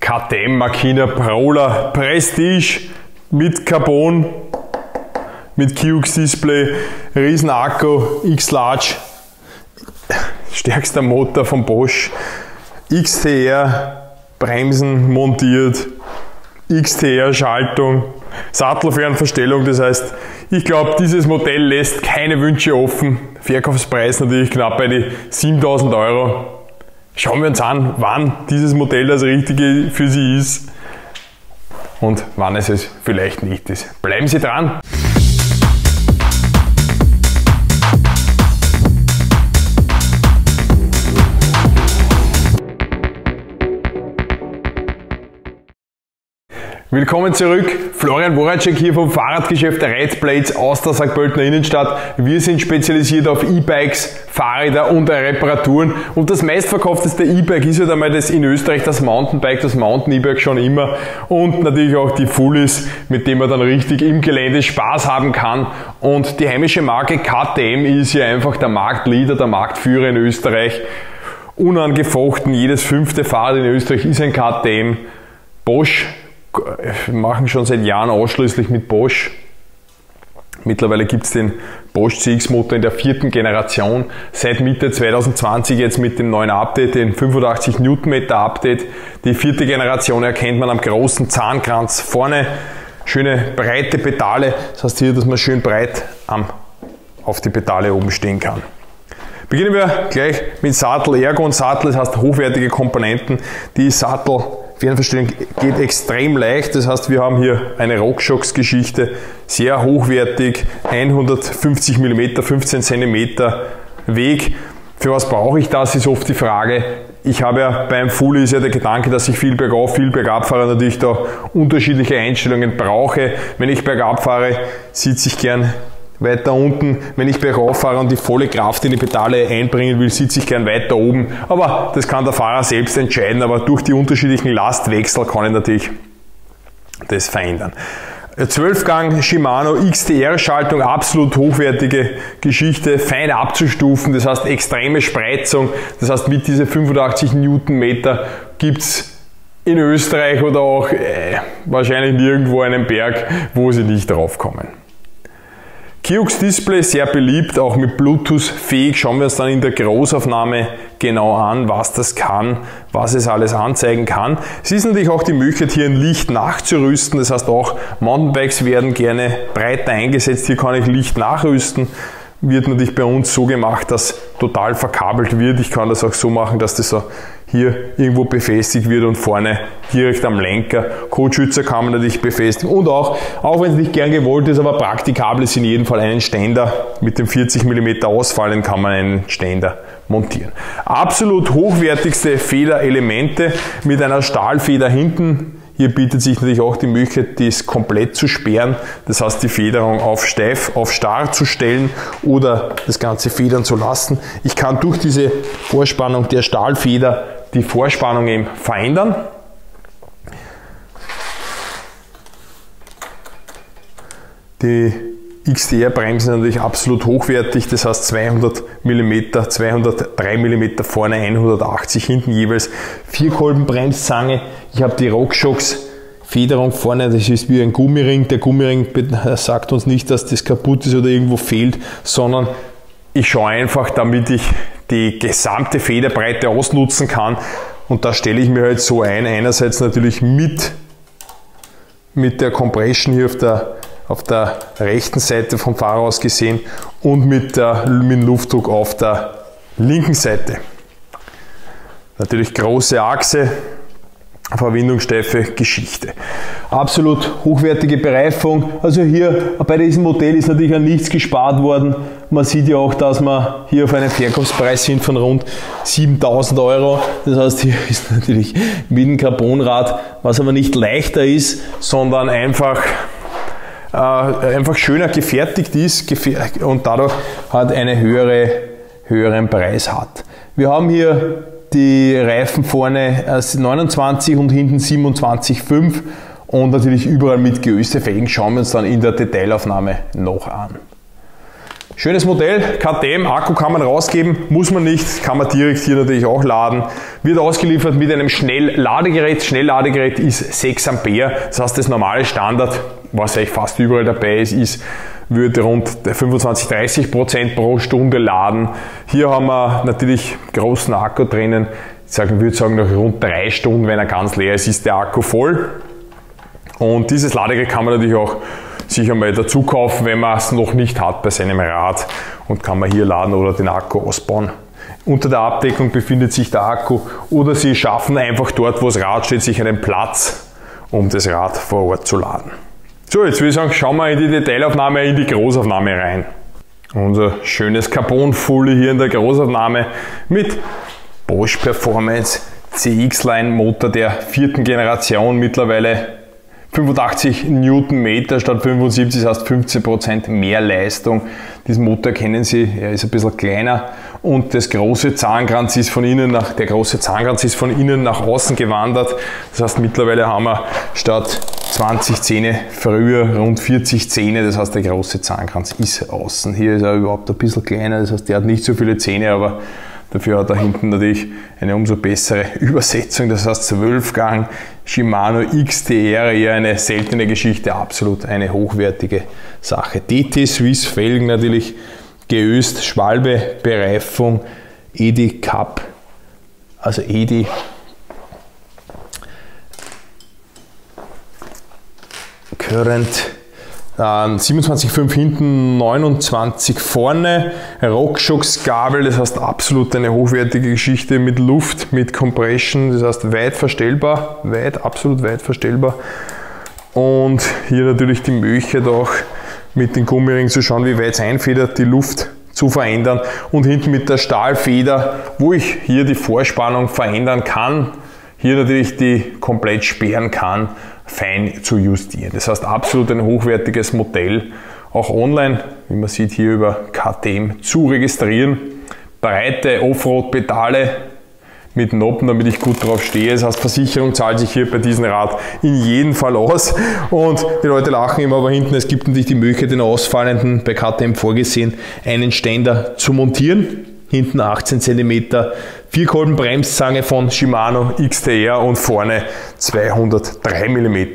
KTM Makina Prowler Prestige mit Carbon, mit QX Display, riesen Akku, X-Large, stärkster Motor von Bosch, XTR, Bremsen montiert, XTR Schaltung, Sattelfernverstellung, das heißt, ich glaube, dieses Modell lässt keine Wünsche offen. Verkaufspreis natürlich knapp bei die 7.000 Euro. Schauen wir uns an, wann dieses Modell das Richtige für Sie ist und wann es vielleicht nicht ist. Bleiben Sie dran! Willkommen zurück, Florian Woracek hier vom Fahrradgeschäft Reitblades aus der St. Pöltener Innenstadt. Wir sind spezialisiert auf E-Bikes, Fahrräder und Reparaturen und das meistverkaufteste E-Bike ist ja einmal das in Österreich das Mountainbike, das Mountain-E-Bike schon immer und natürlich auch die Fullies, mit denen man dann richtig im Gelände Spaß haben kann. Und die heimische Marke KTM ist ja einfach der Marktleader, der Marktführer in Österreich. Unangefochten, jedes 5. Fahrrad in Österreich ist ein KTM. Bosch machen schon seit Jahren ausschließlich mit Bosch. Mittlerweile gibt es den Bosch CX-Motor in der 4. Generation. Seit Mitte 2020 jetzt mit dem neuen Update, dem 85 Newtonmeter Update. Die 4. Generation erkennt man am großen Zahnkranz vorne. Schöne breite Pedale. Das heißt hier, dass man schön breit auf die Pedale oben stehen kann. Beginnen wir gleich mit Sattel. Ergo und Sattel, das heißt hochwertige Komponenten. Die Sattelfernverstellung geht extrem leicht, das heißt wir haben hier eine RockShox-Geschichte, sehr hochwertig, 150 mm, 15 cm Weg. Für was brauche ich das, ist oft die Frage. Ich habe ja beim Fully ist ja der Gedanke, dass ich viel bergauf, viel bergab fahre, natürlich da unterschiedliche Einstellungen brauche. Wenn ich bergab fahre, sitze ich gern weiter unten, wenn ich bergauf fahre und die volle Kraft in die Pedale einbringen will, sitze ich gern weiter oben. Aber das kann der Fahrer selbst entscheiden, aber durch die unterschiedlichen Lastwechsel kann ich natürlich das verändern. 12-Gang Shimano XTR-Schaltung, absolut hochwertige Geschichte, fein abzustufen, das heißt extreme Spreizung, das heißt mit diese 85 Newtonmeter gibt es in Österreich oder auch wahrscheinlich nirgendwo einen Berg, wo sie nicht drauf kommen. QX Display, sehr beliebt, auch mit Bluetooth fähig. Schauen wir uns dann in der Großaufnahme genau an, was das kann, was es alles anzeigen kann. Es ist natürlich auch die Möglichkeit, hier ein Licht nachzurüsten. Das heißt auch Mountainbikes werden gerne breiter eingesetzt. Hier kann ich Licht nachrüsten. Wird natürlich bei uns so gemacht, dass total verkabelt wird. Ich kann das auch so machen, dass das so hier irgendwo befestigt wird und vorne direkt am Lenker. Kotschützer kann man natürlich befestigen und auch wenn es nicht gern gewollt ist, aber praktikabel ist in jedem Fall einen Ständer mit dem 40 mm Ausfallen kann man einen Ständer montieren. Absolut hochwertigste Federelemente mit einer Stahlfeder hinten. Hier bietet sich natürlich auch die Möglichkeit, dies komplett zu sperren, das heißt die Federung auf steif, auf starr zu stellen oder das Ganze federn zu lassen. Ich kann durch diese Vorspannung der Stahlfeder die Vorspannung eben verändern. Die XTR-Bremsen sind natürlich absolut hochwertig, das heißt 200 mm, 203 mm vorne, 180 hinten jeweils, 4-Kolben-Bremszange. Ich habe die RockShox Federung vorne, das ist wie ein Gummiring. Der Gummiring sagt uns nicht, dass das kaputt ist oder irgendwo fehlt, sondern ich schaue einfach, damit ich die gesamte Federbreite ausnutzen kann. Und da stelle ich mir halt so ein, einerseits natürlich mit der Compression hier auf der rechten Seite vom Fahrer aus gesehen und mit dem Luftdruck auf der linken Seite. Natürlich große Achse, verwindungssteife Geschichte. Absolut hochwertige Bereifung. Also hier bei diesem Modell ist natürlich an nichts gespart worden. Man sieht ja auch, dass wir hier auf einem Verkaufspreis sind von rund 7.000 Euro. Das heißt, hier ist natürlich mit dem Carbonrad, was aber nicht leichter ist, sondern einfach schöner gefertigt ist und dadurch halt einen höheren Preis hat. Wir haben hier die Reifen vorne 29 und hinten 27,5 und natürlich überall mit Geöse-Felgen. Schauen wir uns dann in der Detailaufnahme noch an. Schönes Modell, KTM, Akku kann man rausgeben, muss man nicht, kann man direkt hier natürlich auch laden. Wird ausgeliefert mit einem Schnellladegerät. Schnellladegerät ist 6 Ampere, das heißt das normale Standard, was eigentlich fast überall dabei ist, würde rund 25–30% pro Stunde laden. Hier haben wir natürlich großen Akku drinnen, ich würde sagen nach rund 3 Stunden, wenn er ganz leer ist, ist der Akku voll. Und dieses Ladegerät kann man natürlich auch sich einmal dazu kaufen, wenn man es noch nicht hat bei seinem Rad, und kann man hier laden oder den Akku ausbauen. Unter der Abdeckung befindet sich der Akku, oder Sie schaffen einfach dort, wo das Rad steht, sich einen Platz, um das Rad vor Ort zu laden. So, jetzt würde ich sagen, schauen wir in die Detailaufnahme, in die Großaufnahme rein. Unser schönes Carbon-Fully hier in der Großaufnahme mit Bosch Performance CX-Line Motor der 4. Generation, mittlerweile 85 Newtonmeter statt 75, das heißt 15% mehr Leistung. Diesen Motor kennen Sie, er ist ein bisschen kleiner, und das große Zahnkranz ist von innen der große Zahnkranz ist von innen nach außen gewandert. Das heißt, mittlerweile haben wir statt 20 Zähne früher rund 40 Zähne, das heißt, der große Zahnkranz ist außen. Hier ist er überhaupt ein bisschen kleiner, das heißt, der hat nicht so viele Zähne, aber dafür hat er hinten natürlich eine umso bessere Übersetzung, das heißt 12-Gang Shimano XTR, eher eine seltene Geschichte, absolut eine hochwertige Sache. DT Swiss Felgen natürlich geöst, Schwalbe, Bereifung, EDI Cup, also EDI. Current 27,5 hinten, 29 vorne, RockShox-Gabel, das heißt absolut eine hochwertige Geschichte mit Luft, mit Compression, das heißt weit verstellbar, absolut weit verstellbar. Und hier natürlich die Möglichkeit auch mit den Gummiringen zu schauen, wie weit es einfedert, die Luft zu verändern, und hinten mit der Stahlfeder, wo ich hier die Vorspannung verändern kann, hier natürlich die komplett sperren kann, fein zu justieren. Das heißt, absolut ein hochwertiges Modell, auch online, wie man sieht, hier über KTM zu registrieren. Breite Offroad-Pedale mit Noppen, damit ich gut drauf stehe. Das heißt, Versicherung zahlt sich hier bei diesem Rad in jedem Fall aus. Und die Leute lachen immer, aber hinten, es gibt natürlich die Möglichkeit, den ausfallenden, bei KTM vorgesehen, einen Ständer zu montieren. Hinten 18 cm, 4-Kolben-Bremszange von Shimano XTR und vorne 203 mm.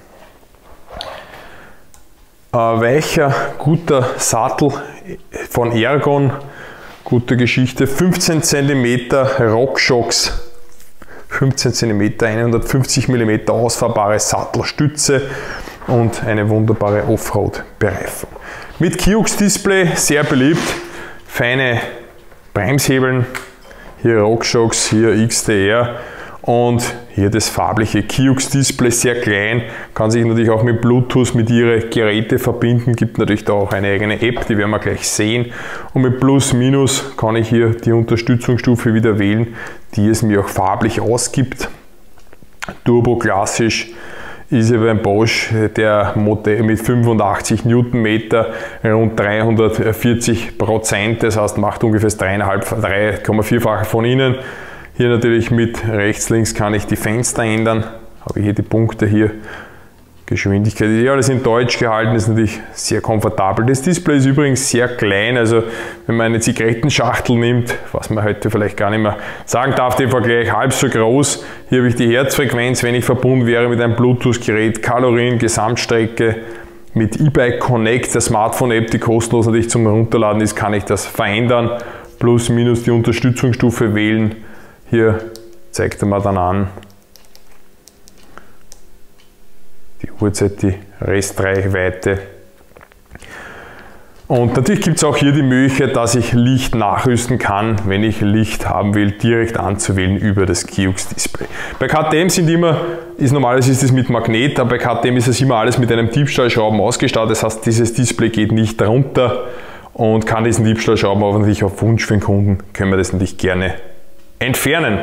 Weicher, guter Sattel von Ergon, gute Geschichte, 15 cm RockShox, 15 cm, 150 mm ausfahrbare Sattelstütze und eine wunderbare Offroad-Bereifung. Mit Kiox-Display, sehr beliebt, feine Bremshebeln, hier RockShox, hier XTR und hier das farbliche Kiox-Display, sehr klein, kann sich natürlich auch mit Bluetooth mit Ihren Geräten verbinden, gibt natürlich da auch eine eigene App, die werden wir gleich sehen, und mit Plus, Minus kann ich hier die Unterstützungsstufe wieder wählen, die es mir auch farblich ausgibt. Turbo klassisch ist ja beim Bosch der Motor mit 85 Newtonmeter, rund 340%, das heißt macht ungefähr das 3,4-fache von innen. Hier natürlich mit rechts, links kann ich die Fenster ändern, habe ich hier die Punkte hier, Geschwindigkeit, ja, alles in Deutsch gehalten, ist natürlich sehr komfortabel. Das Display ist übrigens sehr klein, also wenn man eine Zigarettenschachtel nimmt, was man heute vielleicht gar nicht mehr sagen darf, den Vergleich halb so groß. Hier habe ich die Herzfrequenz, wenn ich verbunden wäre mit einem Bluetooth-Gerät, Kalorien, Gesamtstrecke, mit eBike Connect, der Smartphone-App, die kostenlos natürlich zum Runterladen ist, kann ich das verändern, plus, minus die Unterstützungsstufe wählen. Hier zeigt er mir dann an, die Uhrzeit, die Restreichweite. Und natürlich gibt es auch hier die Möglichkeit, dass ich Licht nachrüsten kann, wenn ich Licht haben will, direkt anzuwählen über das Kiox-Display. Bei KTM normalerweise ist es mit Magnet, aber bei KTM ist es immer alles mit einem Diebstahlschrauben ausgestattet. Das heißt, dieses Display geht nicht runter und kann diesen Diebstahlschrauben, aber natürlich auf Wunsch für den Kunden können wir das natürlich gerne entfernen.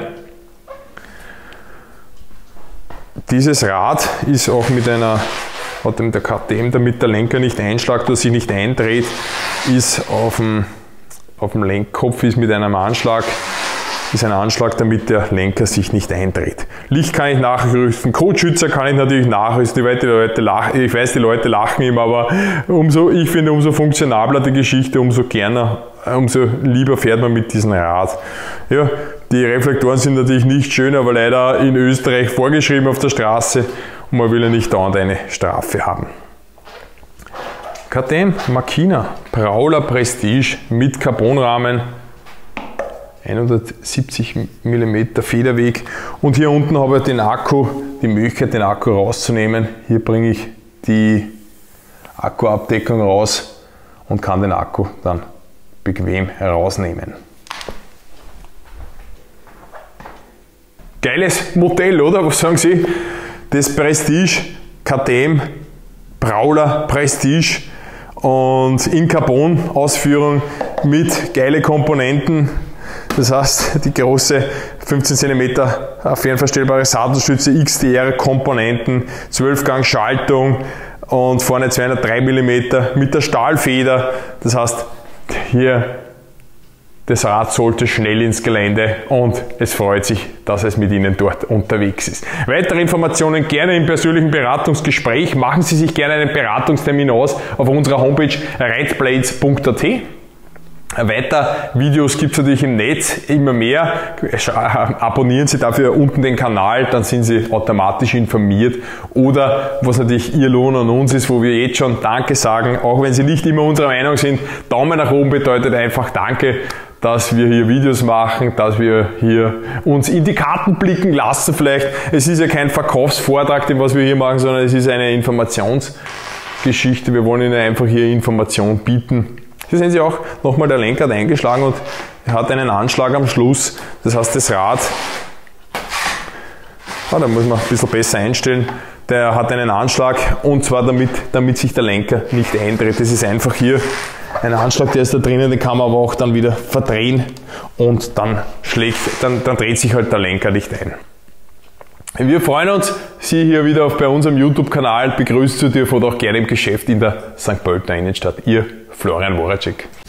Dieses Rad ist auch mit einer, hat der KTM, damit der Lenker nicht einschlagt oder sich nicht eindreht, ist auf dem Lenkkopf ist mit einem Anschlag ist ein Anschlag, damit der Lenker sich nicht eindreht. Licht kann ich nachrüsten, Kotschützer kann ich natürlich nachrüsten. Ich weiß, die Leute lachen immer, aber ich finde, umso funktionabler die Geschichte, umso lieber fährt man mit diesem Rad. Ja, die Reflektoren sind natürlich nicht schön, aber leider in Österreich vorgeschrieben auf der Straße und man will ja nicht dauernd eine Strafe haben. KTM Makina Prowler Prestige mit Carbonrahmen, 170 mm Federweg, und hier unten habe ich die Möglichkeit, den Akku rauszunehmen. Hier bringe ich die Akkuabdeckung raus und kann den Akku dann bequem herausnehmen. Geiles Modell, oder? Was sagen Sie? Das Prestige, KTM Prowler Prestige und in Carbon-Ausführung mit geile Komponenten. Das heißt, die große 15 cm fernverstellbare Sattelstütze, XDR-Komponenten, 12-Gang-Schaltung und vorne 203 mm mit der Stahlfeder. Das heißt, hier das Rad sollte schnell ins Gelände und es freut sich, dass es mit Ihnen dort unterwegs ist. Weitere Informationen gerne im persönlichen Beratungsgespräch. Machen Sie sich gerne einen Beratungstermin aus auf unserer Homepage rideblades.at. Weiter Videos gibt es natürlich im Netz immer mehr. Abonnieren Sie dafür unten den Kanal, dann sind Sie automatisch informiert. Oder was natürlich Ihr Lohn an uns ist, wo wir jetzt schon Danke sagen, auch wenn Sie nicht immer unserer Meinung sind. Daumen nach oben bedeutet einfach Danke, dass wir hier Videos machen, dass wir hier uns in die Karten blicken lassen vielleicht. Es ist ja kein Verkaufsvortrag, was wir hier machen, sondern es ist eine Informationsgeschichte. Wir wollen Ihnen einfach hier Information bieten. Hier sehen Sie auch nochmal, der Lenker hat eingeschlagen und er hat einen Anschlag am Schluss. Das heißt, das Rad, da muss man ein bisschen besser einstellen, der hat einen Anschlag, und zwar damit sich der Lenker nicht eindreht. Das ist einfach hier ein Anschlag, der ist da drinnen, den kann man aber auch dann wieder verdrehen und dann dreht sich halt der Lenker nicht ein. Wir freuen uns, Sie hier wieder bei unserem YouTube-Kanal begrüßen zu dürfen oder auch gerne im Geschäft in der St. Pöltener Innenstadt. Ihr Florian Woracek.